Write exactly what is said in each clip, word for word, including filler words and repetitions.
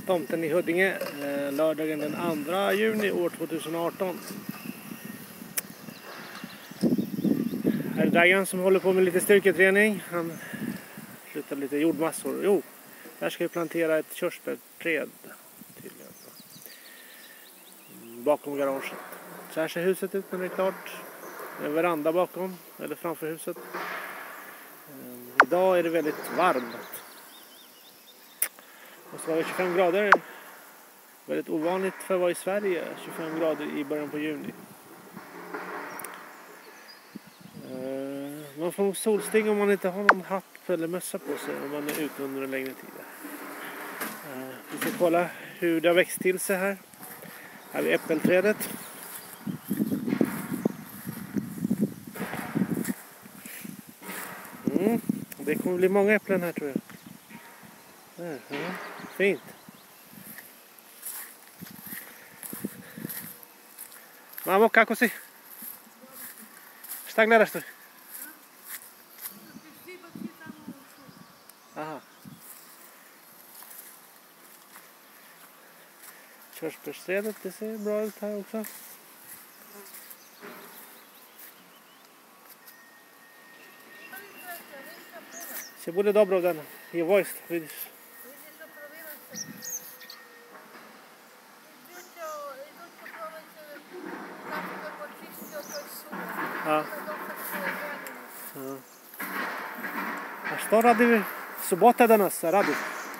tomten i Huddinge eh, lördagen den andra juni år tjugoarton. Här är Dagan som håller på med lite styrketräning. Han flyttar lite jordmassor. Jo, här ska vi plantera ett körsbärträd tydligen. Bakom garaget. Så här ser huset ut när det är klart. En veranda bakom, eller framför huset. Eh, idag är det väldigt varmt. Och så var det tjugofem grader. Väldigt ovanligt för att vara i Sverige. tjugofem grader i början på juni. Man får solsting om man inte har någon hatt eller mössa på sig om man är ute under en längre tid. Vi ska kolla hur det har växt till sig här. Här är äppelträdet. Mm. Det kommer bli många äpplen här tror jag. Där, ja. Fint. Mamma, kako si? Šta gledaš tu? Aha. Körsbärsträdet, det ser bra ut här också. Se bude dobro dana. Je vojst, vidiš. Ja. Ja. A što radi vi? Subota danas, a radi?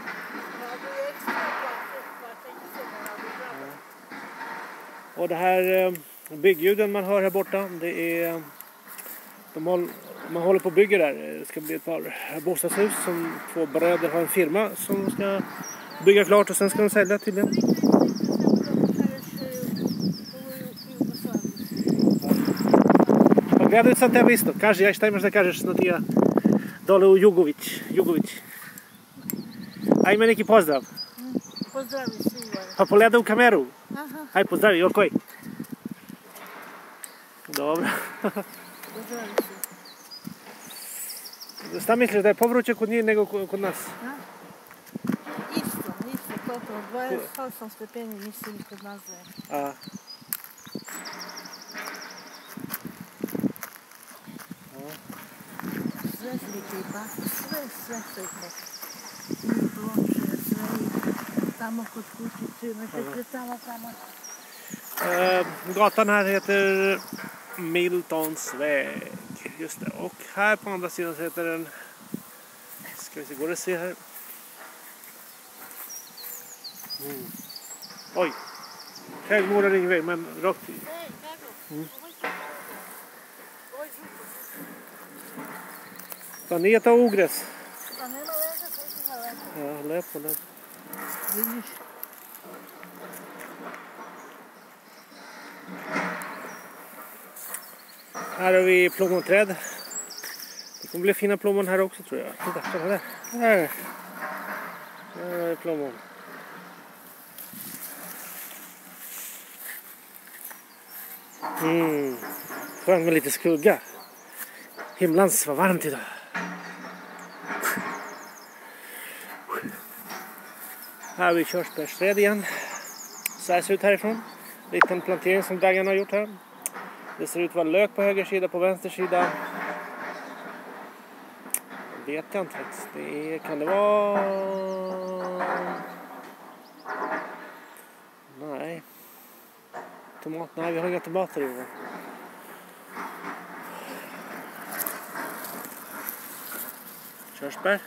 Ja. Och det här byggljuden man hör här borta, det är de håll, man håller på att bygga där. Det ska bli ett par bostadshus som två bröder har en firma som ska bygga klart och sen ska de sälja tydligen. Gledaju sam tebe isto. Kaži, ja šta imaš da kažeš na tija dole u Jugović. Jugović. Ajme neki pozdrav. Pozdravi svima. Pa pogledaj u kameru. Aha. Aj pozdravi, okoj. Dobro. Pozdravi svima. Šta misliš da je povruće kod njih nego kod nas? A? Isto, isto, toliko. dvadeset osam stepeni mislim kod nas da je. A. Sve slike i bako, sve, sve, sve, sve. I ploče, sve i tamo kod kućice, nekakve tamo, tamo. Uh, gatan här heter Miltons väg. Just det. Och här på andra sidan så heter den, ska vi se, går det att se här? Mm. Oj. Högmålar ingen väg, men rakt i. Mm. Planeta ogräs. Ja, läpp på läpp. Här har vi plommonträd. Det kommer bli fina plommon här också tror jag. Titta, kolla där. Där. Där är plommon. Mm. Skönt med lite skugga. Himlans var varmt idag. Här har vi körsbärsträd igen. Så här ser det ut härifrån. Liten plantering som Dagan har gjort här. Det ser ut att vara lök på höger sida, på vänster sida. Vet jag inte faktiskt. Det är, kan det vara... Nej. Tomat? Nej, vi har inga tomater i år. Körsbär.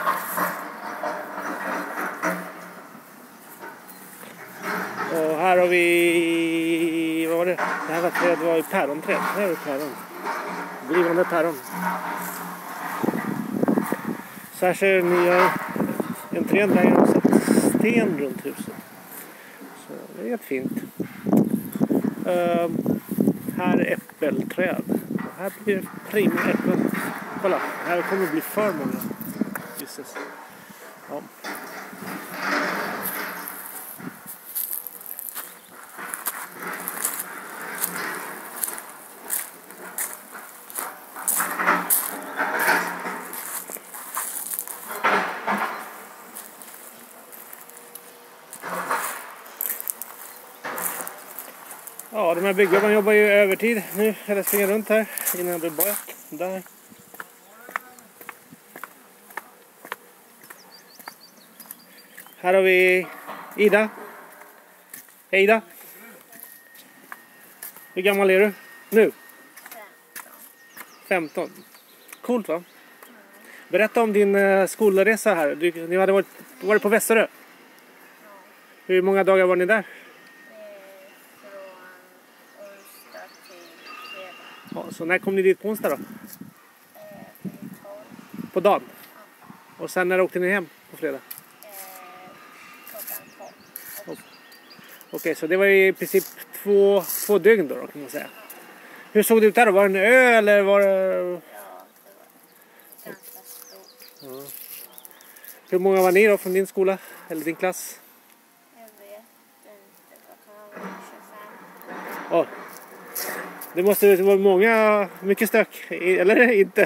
Och här har vi... Vad var det? Det här var träd, var ju päronträd. Här är päron. Drivande päron. Så här ser nya entrén där jag har satt sten runt huset. Så det är helt fint. Uh, här är äppelträd. Och här blir det prima äpplen. Kolla, här kommer det bli för många. Jesus. Ja. Ja, de här byggjobbarna jobbar ju övertid nu. Eller springer runt här innan det blir blött. Där. Här har vi Ida. Hej Ida. Hur gammal är du nu? femton. Coolt va? Berätta om din uh, skolresa här. Du, ni hade varit, varit på Västerö. Hur många dagar var ni där? Från onsdag till fredag. Ja, så när kom ni dit på onsdag då? Eh, tolv. På dagen? Och sen när åkte ni hem på fredag? Eh, klockan tolv. Okej, okay, så det var i princip två, två dygn då, då kan man säga. Hur såg det ut där då? Var det en ö eller var det... Ja, det var ganska stort. Ja. Hur många var ni då från din skola? Eller din klass? Jag vet inte, vad kan man vara, tjugofem? Ja. Det måste vara många, mycket stök, eller inte?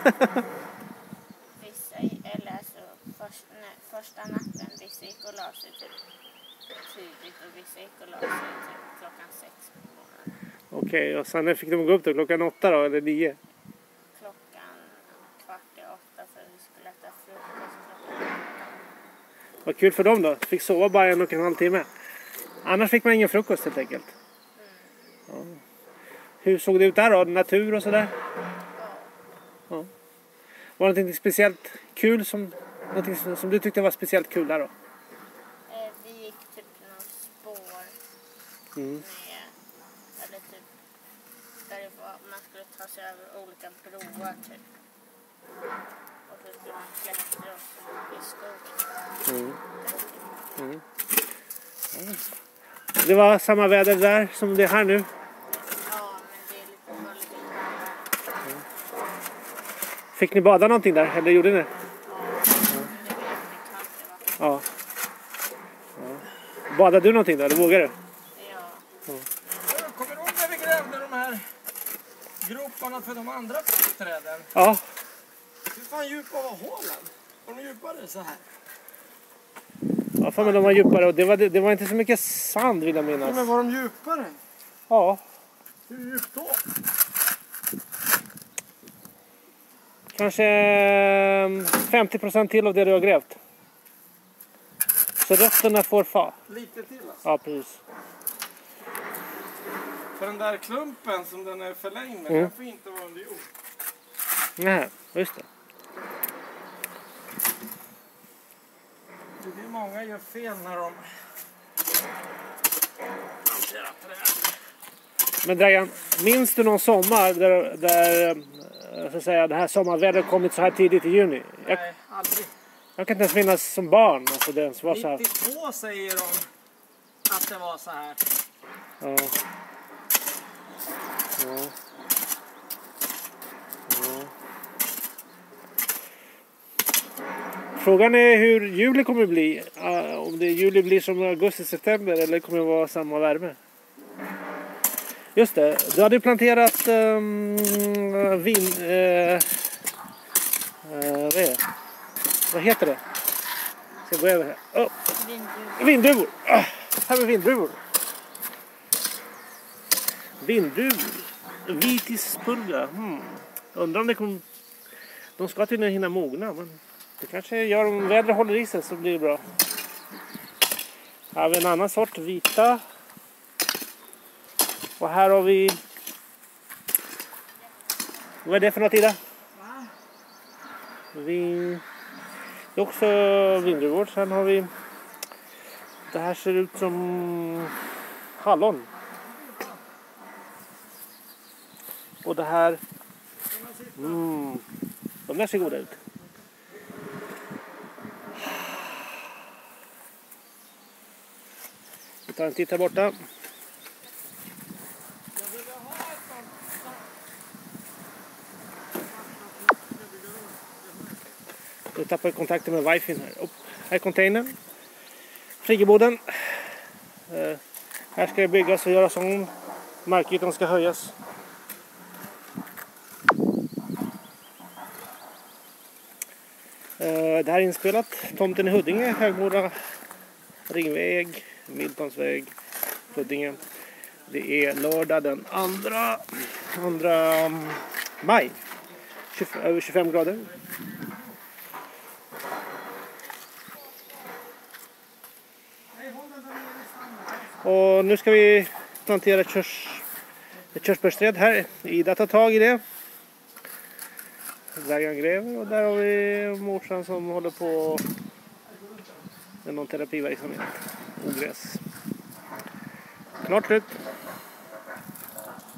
Vissa, eller alltså först, nej, första natten, vissa gick och la sig typ tidigt och vissa gick och la sig typ klockan sex på morgonen. Okej, okay, och sen fick de gå upp då klockan åtta då, eller nio? Klockan kvart i åtta för vi skulle äta frukost klockan åtta. Vad kul för dem då, fick sova bara en och en halv timme. Annars fick man ingen frukost helt enkelt. Mm. Ja. Hur såg det ut där då, natur och sådär? Ja. Ja. Var det något speciellt kul som, något som du tyckte var speciellt kul där då? Eh, vi gick typ någon spår Mm. med, eller typ där det var, man skulle ta sig över olika broar typ. Och så skulle man klättra oss i skogen. Mm. Mm. Ja. Det var samma väder där som det är här nu? Ja, men det är lite, var lite kallare. Mm. Fick ni bada någonting där, eller gjorde ni? Ja, det blev lite kallt det var. Ja. Ja. Badade du någonting då, eller vågade du? Ja. Ja. Kommer du ihåg när vi grävde de här groparna för de andra träden? Ja. Hur fan djupa var hålen? Var de djupare så här? Ja, för mig de var djupare och det var, det var inte så mycket sand vill jag minnas. Ja, men var de djupare? Ja. Hur djupt då? Kanske femtio procent till av det du har grävt. Så rötterna får fa. Lite till alltså. Ja, precis. För den där klumpen som den är förlängd med, Mm. den får inte vara under jord. Nej, just det. Det är många gör fel när de hanterar träd. Men Dragan, minns du någon sommar där, där så att säga, det här sommarvädret kommit så här tidigt i juni? Jag, Nej, aldrig. jag kan inte ens minnas som barn. Alltså det ens var så här. nittiotvå säger de att det var så här. Ja. Ja. Ja. Frågan är hur juli kommer att bli. Uh, om det juli blir som augusti-september eller kommer det vara samma värme. Just det, du hade planterat um, vin... Uh, uh, vad är det? Vad heter det? Ska jag gå över här? Oh. Vinddruvor. Vinddruvor! Ah, här är vinddruvor. Vinddruvor. Vitispulga. Hmm. Undrar om det kommer... De ska tydligen hinna mogna, men det kanske gör om vädret håller i sig så blir det bra. Här har vi en annan sort, vita. Och här har vi... Vad är det för något, Ida? Vi... Det är också vindruvor. Sen har vi... Det här ser ut som hallon. Och det här... Mm, de där ser goda ut. Vi tar en titt här borta. Jag tappar kontakten med wifi här. Upp. Här är containern. Friggeboden. Uh, här ska det byggas och göras om. Markytan ska höjas. Uh, det här är inspelat. Tomten i Huddinge, Högmora, Ringväg, Miltonsväg, Huddinge. Det är lördag den andra, andra maj. tjugo, över tjugofem grader. Och nu ska vi plantera ett, körs, ett körsbärsträd här. Ida tar tag i det. Vägen gräver och där har vi morsan som håller på med någon terapiverksamhet. Ogräs. Klart slut.